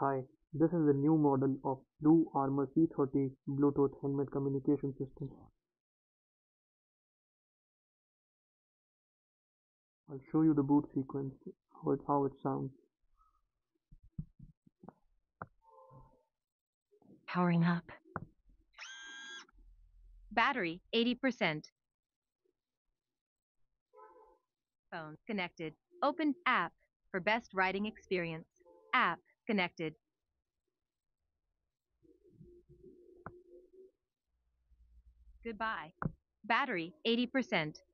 Hi, this is the new model of Bluarmor C30 Bluetooth helmet communication system. I'll show you the boot sequence, how it sounds. Powering up. Battery 80%. Phone connected. Open app for best riding experience. App connected. Goodbye. Battery 80%.